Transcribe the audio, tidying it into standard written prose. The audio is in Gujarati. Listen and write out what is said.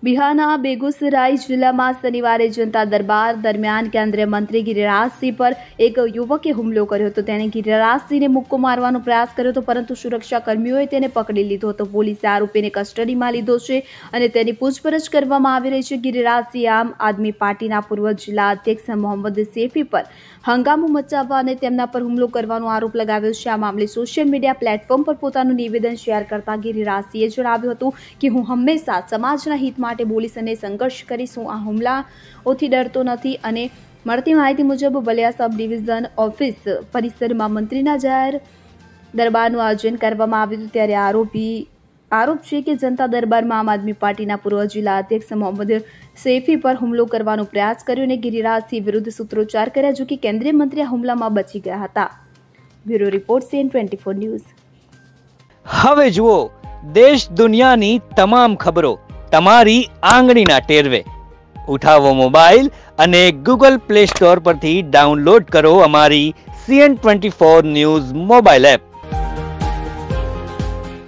બિહારના બેગુસરાય જિલ્લામાં શનિવારે જનતા દરબાર દરમિયાન કેન્દ્રીય મંત્રી ગિરિરાજસિંહ પર એક યુવકે હુમલો કર્યો હતો। તેણે ગિરિરાજસિંહને મુક્કો મારવાનો પ્રયાસ કર્યો હતો, પરંતુ સુરક્ષા કર્મીઓએ તેને પકડી લીધો હતો। પોલીસે આરોપીને કસ્ટડીમાં લીધો છે અને તેની પૂછપરછ કરવામાં આવી રહી છે। ગિરિરાજસિંહ આમ આદમી પાર્ટીના પૂર્વ જિલ્લા અધ્યક્ષ મોહમ્મદ સૈફી પર હંગામો મચાવવા અને તેમના પર હુમલો કરવાનો આરોપ લગાવ્યો છે। આ મામલે સોશિયલ મીડિયા પ્લેટફોર્મ પર પોતાનું નિવેદન શેર કરતા ગિરિરાજસિંહે જણાવ્યું હતું કે હું હંમેશા સમાજના હિત માટે બોલીશ અને સંઘર્ષ કરીશ। હું આ હુમલાઓથી ડરતો નથી અને મળતી માહિતી મુજબ બલિયા સબ ડિવિઝન ઓફિસ પરિસરમાં મંત્રીના જાહેર દરબારનું આયોજન કરવામાં આવ્યું હતું। ત્યારે આરોપ છે કે જનતા દરબારમાં આમ આદમી પાર્ટીના પૂર્વ જિલ્લા અધ્યક્ષ મોહમ્મદ સૈફી પર હુમલો કરવાનો પ્રયાસ કર્યો અને ગિરિરાજસિંહ વિરુદ્ધ સૂત્રોચ્ચાર કર્યા, જો કે કેન્દ્રીય મંત્રી આ હુમલામાં બચી ગયા હતા। Bureau report CN24 news. હવે જુઓ દેશ દુનિયાની તમામ ખબરો તમારી આંગળીના ટેરવે। ઉઠાવો મોબાઈલ અને ગૂગલ પ્લે સ્ટોર પરથી ડાઉનલોડ કરો અમારી CN24 ન્યૂઝ મોબાઈલ એપ।